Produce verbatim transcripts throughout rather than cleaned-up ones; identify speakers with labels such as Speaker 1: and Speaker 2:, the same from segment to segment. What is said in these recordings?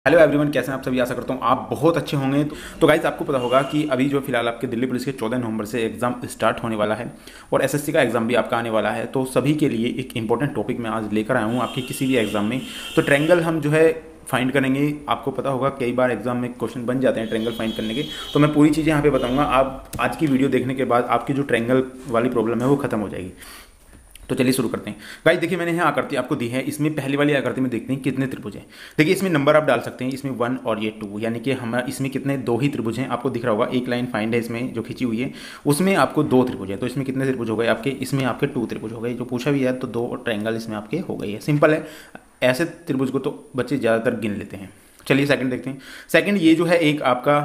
Speaker 1: Hello everyone, कैसे हैं आप सभी। आशा करता हूँ आप बहुत अच्छे होंगे। तो, तो गाइस, आपको पता होगा कि अभी जो फिलहाल आपके दिल्ली पुलिस के चौदह नवंबर से एग्जाम स्टार्ट होने वाला है और एसएससी का एग्जाम भी आपका आने वाला है। तो सभी के लिए एक इंपॉर्टेंट टॉपिक मैं आज लेकर आया हूँ आपके किसी भी एग्जाम में। तो ट्रायंगल हम जो है फाइंड करेंगे। आपको पता होगा कई बार एग्जाम में क्वेश्चन बन जाते हैं ट्रायंगल फाइंड करने के। तो मैं पूरी चीज़ें यहाँ पे बताऊँगा। आप आज की वीडियो देखने के बाद आपकी जो ट्रायंगल वाली प्रॉब्लम है वो खत्म हो जाएगी। तो चलिए शुरू करते हैं। गाइस देखिए, मैंने यहाँ आकृति आपको दी है। इसमें पहली वाली आकृति में देखते हैं कितने त्रिभुज हैं। देखिए इसमें नंबर आप डाल सकते हैं, इसमें वन और ये टू, यानी कि हम इसमें कितने दो ही त्रिभुज हैं। आपको दिख रहा होगा एक लाइन फाइंड है इसमें जो खींची हुई है, उसमें आपको दो त्रिभुज है। तो इसमें कितने त्रिभुज हो गए आपके, इसमें आपके टू त्रिभुज हो गए जो पूछा भी है। तो दो ट्रायंगल इसमें आपके हो गई है। सिंपल है। ऐसे त्रिभुज को तो बच्चे ज़्यादातर गिन लेते हैं। चलिए सेकंड देखते हैं। सेकंड ये जो है एक आपका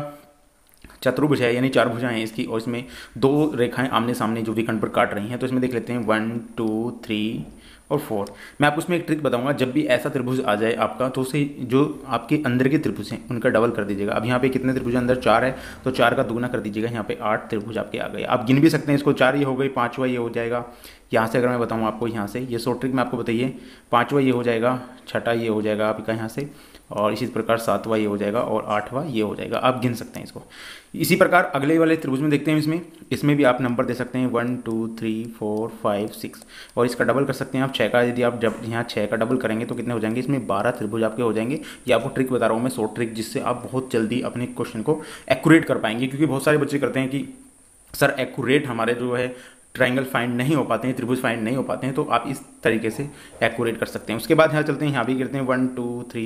Speaker 1: चतुर्भुज है, यानी चार भुजाएं हैं इसकी, और इसमें दो रेखाएं आमने सामने जो विकर्ण पर काट रही हैं। तो इसमें देख लेते हैं वन टू थ्री और फोर। मैं आपको इसमें एक ट्रिक बताऊंगा। जब भी ऐसा त्रिभुज आ जाए आपका, तो उसे जो आपके अंदर के त्रिभुज हैं उनका डबल कर दीजिएगा। अब यहाँ पे कितने त्रिभुज अंदर, चार है, तो चार का दुगना कर दीजिएगा। यहाँ पे आठ त्रिभुज आपके आ गए। आप गिन भी सकते हैं इसको, चार ये हो गई, पाँचवा ये हो जाएगा। यहाँ से अगर मैं बताऊँ आपको, यहाँ से ये शॉर्ट ट्रिक में आपको बताइए, पाँचवा ये हो जाएगा, छठा ये हो जाएगा आपका यहाँ से, और इसी प्रकार सातवां ये हो जाएगा और आठवां ये हो जाएगा। आप गिन सकते हैं इसको। इसी प्रकार अगले वाले त्रिभुज में देखते हैं। इसमें इसमें भी आप नंबर दे सकते हैं one two three four five six, और इसका डबल कर सकते हैं आप छः का। यदि आप जब यहाँ छः का डबल करेंगे तो कितने हो जाएंगे, इसमें बारह त्रिभुज आपके हो जाएंगे। ये आपको ट्रिक बता रहा हूँ मैं, शॉर्ट ट्रिक, जिससे आप बहुत जल्दी अपने क्वेश्चन को एक्यूरेट कर पाएंगे। क्योंकि बहुत सारे बच्चे करते हैं कि सर एक्यूरेट हमारे जो है ट्रायंगल फाइंड नहीं हो पाते हैं, त्रिभुज फाइंड नहीं हो पाते हैं। तो आप इस तरीके से एक्यूरेट कर सकते हैं। उसके बाद यहाँ चलते हैं, यहाँ भी करते हैं one two three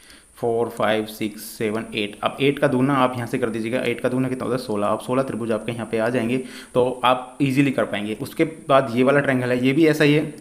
Speaker 1: four five six seven eight. अब एट का दूना आप यहाँ से कर दीजिएगा। एट का दूना कितना होता है, सोलह। अब सोलह त्रिभुज आपके यहाँ पे आ जाएंगे, तो आप इजीली कर पाएंगे। उसके बाद ये वाला ट्रायंगल है, ये भी ऐसा ही है।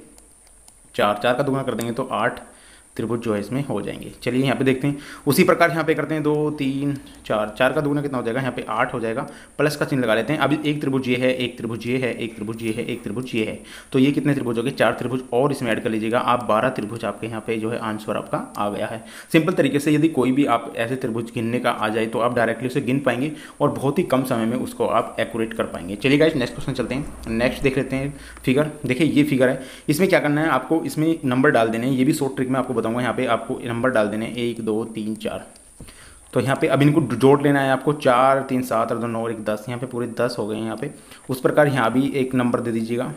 Speaker 1: चार चार का दूना कर देंगे तो आठ त्रिभुज जो है इसमें हो जाएंगे। चलिए यहाँ पे देखते हैं। उसी प्रकार यहाँ पे करते हैं दो तीन चार। चार का दुगना कितना हो जाएगा, यहाँ पे आठ हो जाएगा। प्लस का चिन्ह लगा लेते हैं। अभी एक त्रिभुज ये है, एक त्रिभुज ये है, एक त्रिभुज ये है, एक त्रिभुज ये है। तो ये कितने त्रिभुज हो गए, चार त्रिभुज, और इसमें ऐड कर लीजिएगा आप, बारह त्रिभुज आपके यहाँ पे जो है आंसर आपका आ गया है। सिंपल तरीके से यदि कोई भी आप ऐसे त्रिभुज गिनने का आ जाए तो आप डायरेक्टली उसे गिन पाएंगे और बहुत ही कम समय में उसको आप एक्यूरेट कर पाएंगे। चलिए गाइस नेक्स्ट क्वेश्चन चलते हैं। नेक्स्ट देख लेते हैं फिगर। देखिए ये फिगर है। इसमें क्या करना है आपको, इसमें नंबर डाल देने हैं। ये भी शॉर्ट ट्रिक में आपको बताऊंगा। यहाँ पे आपको नंबर डाल देने, एक दो तीन चार। तो यहाँ पे अब इनको जोड़ लेना है आपको, चार तीन सात और दो नौ और एक दस। यहाँ पे पूरे दस हो गए हैं यहाँ पे। उस प्रकार यहाँ भी एक नंबर दे दीजिएगा।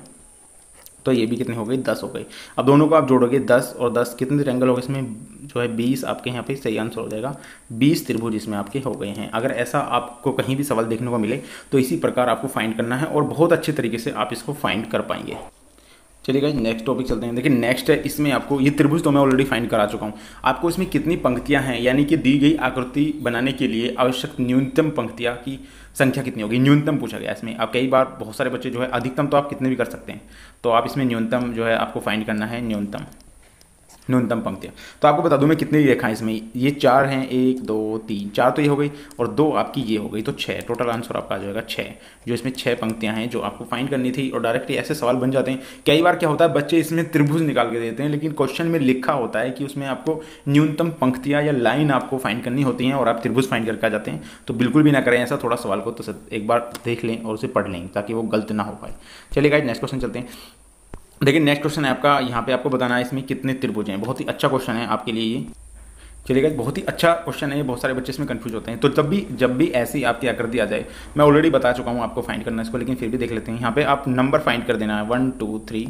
Speaker 1: तो ये भी कितने हो गए, दस हो गए। अब दोनों को आप जोड़ोगे, दस और दस कितने ट्रायंगल हो गए इसमें, जो है बीस आपके यहाँ पे सही आंसर हो जाएगा। बीस त्रिभुज इसमें आपके हो गए हैं। अगर ऐसा आपको कहीं भी सवाल देखने को मिले तो इसी प्रकार आपको फाइंड करना है और बहुत अच्छे तरीके से आप इसको फाइंड कर पाएंगे। चलिए गाइस नेक्स्ट टॉपिक चलते हैं। देखिए नेक्स्ट है, इसमें आपको ये त्रिभुज तो मैं ऑलरेडी फाइंड करा चुका हूँ। आपको इसमें कितनी पंक्तियां हैं, यानी कि दी गई आकृति बनाने के लिए आवश्यक न्यूनतम पंक्तियां की संख्या कितनी होगी, न्यूनतम पूछा गया इसमें। आप कई बार बहुत सारे बच्चे जो है अधिकतम तो आप कितने भी कर सकते हैं, तो आप इसमें न्यूनतम जो है आपको फाइंड करना है, न्यूनतम न्यूनतम पंक्तियाँ। तो आपको बता दूं मैं कितनी रेखाएं इसमें, ये चार हैं, एक दो तीन, चार तो ये हो गई और दो आपकी ये हो गई, तो छः। टोटल आंसर आपका आ जाएगा छः। जो इसमें छः पंक्तियां हैं जो आपको फाइंड करनी थी। और डायरेक्टली ऐसे सवाल बन जाते हैं। कई बार क्या होता है, बच्चे इसमें त्रिभुज निकाल के देते हैं, लेकिन क्वेश्चन में लिखा होता है कि उसमें आपको न्यूनतम पंक्तियाँ या लाइन आपको फाइंड करनी होती हैं और आप त्रिभुज फाइंड करके आ जाते हैं। तो बिल्कुल भी ना करें ऐसा। थोड़ा सवाल को तो एक बार देख लें और उसे पढ़ लें ताकि वो गलत ना हो पाए। चलिए गाइस नेक्स्ट क्वेश्चन चलते हैं। देखिए नेक्स्ट क्वेश्चन है आपका, यहाँ पे आपको बताना है इसमें कितने त्रिभुज हैं। बहुत ही अच्छा क्वेश्चन है आपके लिए ये। चलिएगा, बहुत ही अच्छा क्वेश्चन है ये। बहुत सारे बच्चे इसमें कंफ्यूज होते हैं। तो जब भी जब भी ऐसी आपकी आकृति आ जाए, मैं ऑलरेडी बता चुका हूँ आपको फाइंड करना इसको, लेकिन फिर भी देख लेते हैं। यहाँ पे आप नंबर फाइंड कर देना है, one two three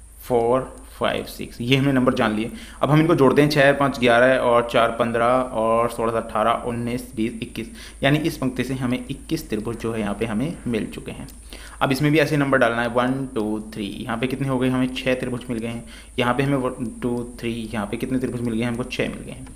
Speaker 1: four five six, ये हमने नंबर जान लिए। अब हम इनको जोड़ते हैं, छः पाँच ग्यारह और चार पंद्रह और सोलह अठारह उन्नीस बीस इक्कीस, यानी इस पंक्ति से हमें इक्कीस त्रिभुज जो है यहाँ पे हमें मिल चुके हैं। अब इसमें भी ऐसे नंबर डालना है, वन टू थ्री, यहाँ पे कितने हो गए, हमें छः त्रिभुज मिल गए हैं। यहाँ पे हमें वन टू थ्री, यहाँ पे कितने त्रिभुज मिल गए हैं, हमको छः मिल गए हैं।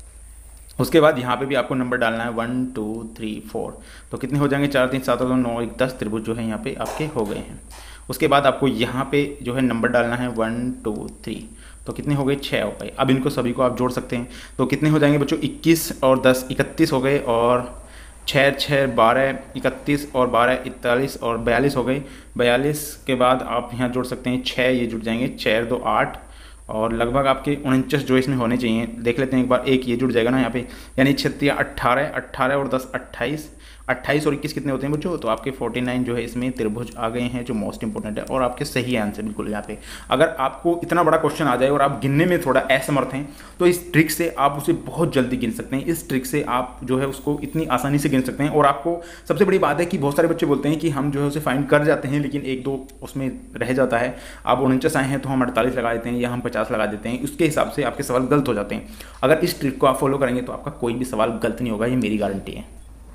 Speaker 1: उसके बाद यहाँ पे भी आपको नंबर डालना है, वन टू थ्री फोर, तो कितने हो जाएंगे, चार तीन सात और दो नौ एक दस त्रिभुज जो है यहाँ पे आपके हो गए हैं। उसके बाद आपको यहाँ पे जो है नंबर डालना है वन टू थ्री, तो कितने हो गए, छः हो गए। अब इनको सभी को आप जोड़ सकते हैं, तो कितने हो जाएंगे बच्चों, इक्कीस और दस इकतीस हो गए, और छः छः बारह, इकतीस और बारह इकतालीस और बयालीस हो गई। बयालीस के बाद आप यहाँ जोड़ सकते हैं छः, ये जुड़ जाएंगे, छः दो आठ, और लगभग आपके उनचास जो इसमें होने चाहिए। देख लेते हैं एक बार, एक ये जुड़ जाएगा ना यहाँ पे, यानी छत्तीस अट्ठारह, अट्ठारह और दस अट्ठाईस, अट्ठाईस और इक्कीस कितने होते हैं बच्चों? तो आपके उनचास जो है इसमें त्रिभुज आ गए हैं, जो मोस्ट इंपॉर्टेंट है और आपके सही आंसर बिल्कुल यहाँ पे। अगर आपको इतना बड़ा क्वेश्चन आ जाए और आप गिनने में थोड़ा असमर्थ हैं तो इस ट्रिक से आप उसे बहुत जल्दी गिन सकते हैं। इस ट्रिक से आप जो है उसको इतनी आसानी से गिन सकते हैं। और आपको सबसे बड़ी बात है कि बहुत सारे बच्चे बोलते हैं कि हम जो है उसे फाइंड कर जाते हैं लेकिन एक दो उसमें रह जाता है। आप उनचास आए हैं तो हम अड़तालीस लगा देते हैं या हम पचास लगा देते हैं, उसके हिसाब से आपके सवाल गलत हो जाते हैं। अगर इस ट्रिक को आप फॉलो करेंगे तो आपका कोई भी सवाल गलत नहीं होगा, ये मेरी गारंटी है।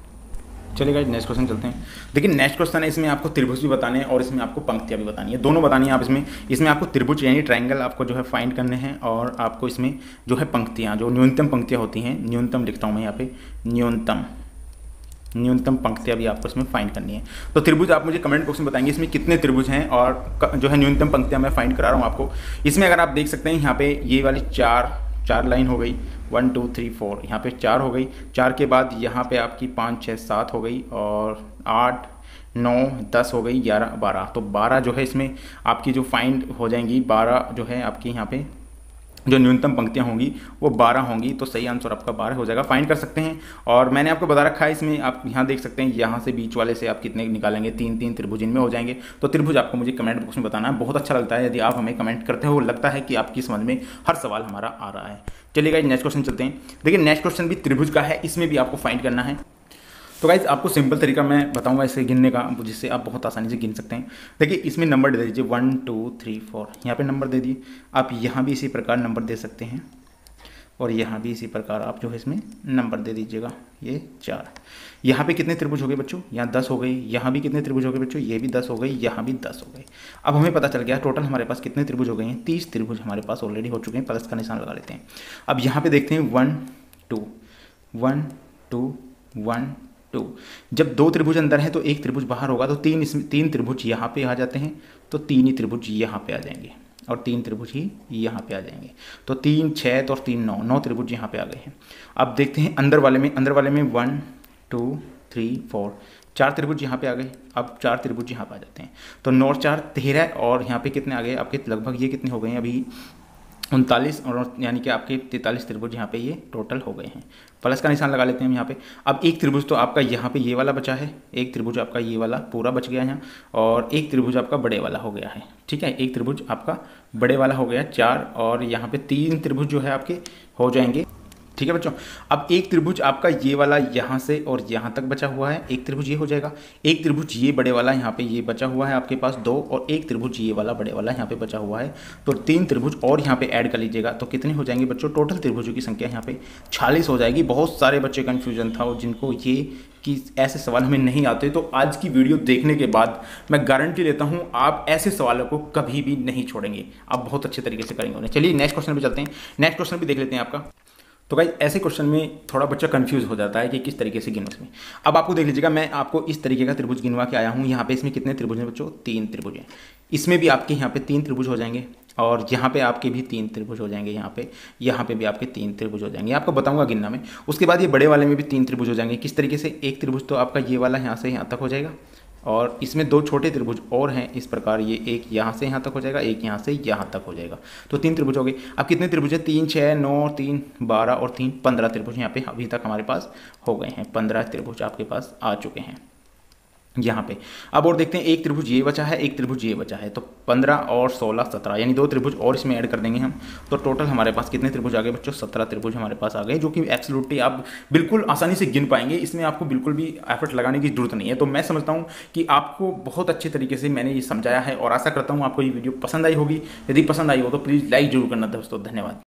Speaker 1: चलिए गाइस नेक्स्ट क्वेश्चन चलते हैं। देखिए नेक्स्ट क्वेश्चन है, इसमें आपको त्रिभुज भी बताने हैं और इसमें आपको पंक्तियाँ भी बतानी है, दोनों बतानी है आप इसमें। इसमें आपको त्रिभुज यानी ट्रायंगल आपको जो है फाइंड करने हैं और आपको इसमें जो है पंक्तियाँ, जो न्यूनतम पंक्तियाँ होती हैं, न्यूनतम लिखता हूँ मैं यहाँ पे, न्यूनतम न्यूनतम पंक्तियाँ भी आपको इसमें फाइंड करनी है। तो त्रिभुज आप मुझे कमेंट बॉक्स में बताएंगे इसमें कितने त्रिभुज हैं और जो है न्यूनतम पंक्तियाँ मैं फाइंड करा रहा हूँ आपको। इसमें अगर आप देख सकते हैं यहाँ पे ये वाली चार चार लाइन हो गई, वन टू थ्री फोर, यहाँ पे चार हो गई, चार के बाद यहाँ पे आपकी पाँच छः सात हो गई और आठ नौ दस हो गई, ग्यारह बारह। तो बारह जो है इसमें आपकी जो फाइंड हो जाएंगी, बारह जो है आपकी यहाँ पे जो न्यूनतम पंक्तियाँ होंगी वो बारह होंगी। तो सही आंसर आपका बारह हो जाएगा, फाइंड कर सकते हैं। और मैंने आपको बता रखा है इसमें, आप यहाँ देख सकते हैं यहाँ से बीच वाले से आप कितने निकालेंगे, तीन तीन त्रिभुज इनमें हो जाएंगे। तो त्रिभुज आपको मुझे कमेंट बॉक्स में बताना है। बहुत अच्छा लगता है यदि आप हमें कमेंट करते हो, लगता है कि आपकी समझ में हर सवाल हमारा आ रहा है। चलिए गाइस नेक्स्ट क्वेश्चन चलते हैं। देखिए नेक्स्ट क्वेश्चन भी त्रिभुज का है, इसमें भी आपको फाइंड करना है। तो गाइज आपको सिंपल तरीका मैं बताऊंगा इसे गिनने का, जिससे आप बहुत आसानी से गिन सकते हैं। देखिए इसमें नंबर दे दीजिए वन टू थ्री फोर, यहाँ पे नंबर दे दिए। आप यहाँ भी इसी प्रकार नंबर दे सकते हैं और यहाँ भी इसी प्रकार आप जो है इसमें नंबर दे दीजिएगा। ये चार, यहाँ पे कितने त्रिभुज हो गए बच्चों? यहाँ दस हो गए। यहाँ भी कितने त्रिभुज हो गए बच्चों? ये भी दस हो गई, यहाँ भी दस हो गए। अब हमें पता चल गया टोटल हमारे पास कितने त्रिभुज हो गए हैं, तीस त्रिभुज हमारे पास ऑलरेडी हो चुके हैं। प्लस का निशान लगा लेते हैं। अब यहाँ पे देखते हैं one two one two one two. जब दो त्रिभुज अंदर है तो एक त्रिभुज बाहर होगा, तो तीन इसमें तीन त्रिभुज यहाँ पे आ जाते हैं, तो तीन ही त्रिभुज यहाँ पे आ जाएंगे और तीन त्रिभुज ही यहाँ पे आ जाएंगे। तो तीन छः तो और तीन नौ, नौ त्रिभुज यहाँ पे आ गए हैं। अब देखते हैं अंदर वाले में, अंदर वाले में वन टू थ्री फोर, चार त्रिभुज यहाँ पे आ गए। अब चार त्रिभुज यहाँ पे आ जाते हैं, तो नौ चार तेरह और यहाँ पे कितने आ गए आपके, लगभग ये कितने हो गए हैं अभी उनतालीस, और यानी कि आपके तैंतालीस त्रिभुज यहाँ पे ये टोटल हो गए हैं। प्लस का निशान लगा लेते हैं हम यहाँ पे। अब एक त्रिभुज तो आपका यहाँ पे ये वाला बचा है, एक त्रिभुज आपका ये वाला पूरा बच गया यहाँ, और एक त्रिभुज आपका बड़े वाला हो गया है। ठीक है, एक त्रिभुज आपका बड़े वाला हो गया चार, और यहाँ पे तीन त्रिभुज जो है आपके हो जाएंगे। ठीक है बच्चों, अब एक त्रिभुज आपका ये वाला यहाँ से और यहाँ तक बचा हुआ है, एक त्रिभुज ये हो जाएगा। एक त्रिभुज ये बड़े वाला यहाँ पे ये बचा हुआ है आपके पास दो, और एक त्रिभुज ये वाला बड़े वाला यहाँ पे बचा हुआ है। तो तीन त्रिभुज और यहाँ पे ऐड कर लीजिएगा, तो कितने हो जाएंगे बच्चों? टोटल त्रिभुजों की संख्या यहाँ पे छियालीस हो जाएगी। बहुत सारे बच्चे कन्फ्यूजन था और जिनको ये कि ऐसे सवाल हमें नहीं आते, तो आज की वीडियो देखने के बाद मैं गारंटी लेता हूँ आप ऐसे सवालों को कभी भी नहीं छोड़ेंगे, आप बहुत अच्छे तरीके से करेंगे उन्हें। चलिए नेक्स्ट क्वेश्चन पे चलते हैं। नेक्स्ट क्वेश्चन भी देख लेते हैं आपका। तो गाइस ऐसे क्वेश्चन में थोड़ा बच्चा कंफ्यूज हो जाता है कि किस तरीके से गिनो इसमें। अब आपको देख लीजिएगा, मैं आपको इस तरीके का त्रिभुज गिनवा के आया हूँ। यहाँ पे इसमें कितने त्रिभुज हैं बच्चों? तीन त्रिभुज हैं। इसमें भी आपके यहाँ पे तीन त्रिभुज हो जाएंगे और यहाँ पे आपके भी तीन त्रिभुज हो जाएंगे, यहाँ पे यहाँ पे भी आपके तीन त्रिभुज हो जाएंगे। आपको बताऊंगा गिनना में। उसके बाद ये बड़े वाले में भी तीन त्रिभुज हो जाएंगे। किस तरीके से? एक त्रिभुज तो आपका ये वाला यहाँ से यहाँ तक हो जाएगा, और इसमें दो छोटे त्रिभुज और हैं इस प्रकार, ये एक यहाँ से यहाँ तक हो जाएगा, एक यहाँ से यहाँ तक हो जाएगा। तो तीन त्रिभुज हो गए। अब कितने त्रिभुज है? तीन छः नौ तीन बारह और तीन पंद्रह त्रिभुज यहाँ पे अभी तक हमारे पास हो गए हैं। पंद्रह त्रिभुज आपके पास आ चुके हैं यहाँ पे। अब और देखते हैं, एक त्रिभुज ये बचा है, एक त्रिभुज ये बचा है, तो पंद्रह और सोलह सत्रह, यानी दो त्रिभुज और इसमें ऐड कर देंगे हम। तो टोटल हमारे पास कितने त्रिभुज आ गए बच्चों? सत्रह त्रिभुज हमारे पास आ गए, जो कि एब्सोल्युटली आप बिल्कुल आसानी से गिन पाएंगे। इसमें आपको बिल्कुल भी एफर्ट लगाने की जरूरत नहीं है। तो मैं समझता हूँ कि आपको बहुत अच्छे तरीके से मैंने ये समझाया है और आशा करता हूँ आपको ये वीडियो पसंद आई होगी। यदि पसंद आई हो तो प्लीज़ लाइक जरूर करना दोस्तों। धन्यवाद।